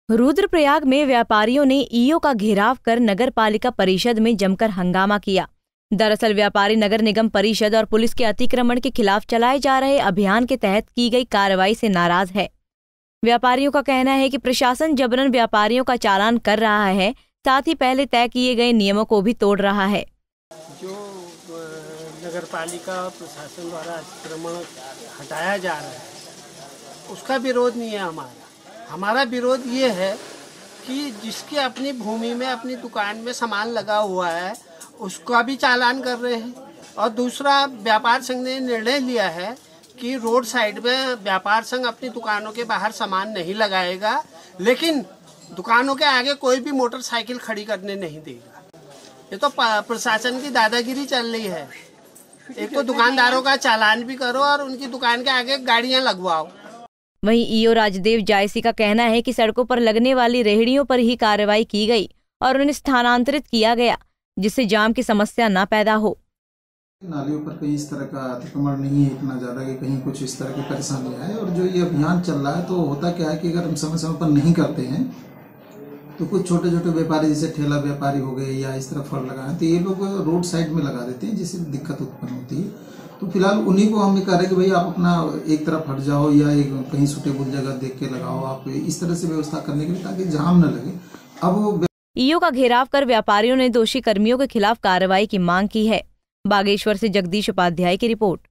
रुद्रप्रयाग में व्यापारियों ने ईओ का घेराव कर नगर पालिका परिषद में जमकर हंगामा किया। दरअसल व्यापारी नगर निगम परिषद और पुलिस के अतिक्रमण के खिलाफ चलाए जा रहे अभियान के तहत की गई कार्रवाई से नाराज है। व्यापारियों का कहना है कि प्रशासन जबरन व्यापारियों का चालान कर रहा है, साथ ही पहले तय किए गए नियमों को भी तोड़ रहा है। जो नगर पालिका और प्रशासन द्वारा अतिक्रमण हटाया जा रहा है उसका विरोध नहीं है हमारा विरोध ये है कि जिसकी अपनी भूमि में अपनी दुकान में सामान लगा हुआ है उसका भी चालान कर रहे हैं। और दूसरा, व्यापार संघ ने निर्णय लिया है कि रोड साइड में व्यापार संघ अपनी दुकानों के बाहर सामान नहीं लगाएगा, लेकिन दुकानों के आगे कोई भी मोटरसाइकिल खड़ी करने नहीं देगा। ये तो प्रशासन की दादागिरी चल रही है। एक तो दुकानदारों का चालान भी करो और उनकी दुकान के आगे गाड़ियां लगवाओ। वहीं ईओ राजदेव जायसी का कहना है कि सड़कों पर लगने वाली रेहड़ियों पर ही कार्रवाई की गई और उन्हें स्थानांतरित किया गया, जिससे जाम की समस्या न पैदा हो। नालियों पर कहीं इस तरह का अतिक्रमण नहीं है इतना ज्यादा कि कहीं कुछ इस तरह की परेशानी है। और जो ये अभियान चल रहा है तो होता क्या है कि अगर हम समय समय पर नहीं करते हैं तो कुछ छोटे छोटे व्यापारी जैसे ठेला व्यापारी हो गए या इस तरह फल लगाए तो ये लोग रोड साइड में लगा देते हैं, जिससे दिक्कत उत्पन्न होती है। तो फिलहाल उन्हीं को हम कह रहे हैं कि भाई आप अपना एक तरफ हट जाओ या एक कहीं सुटेबल जगह देख के लगाओ, आप इस तरह से व्यवस्था करने के लिए ताकि जाम न लगे। अब ईओ का घेराव कर व्यापारियों ने दोषी कर्मियों के खिलाफ कार्रवाई की मांग की है। बागेश्वर से जगदीश उपाध्याय की रिपोर्ट।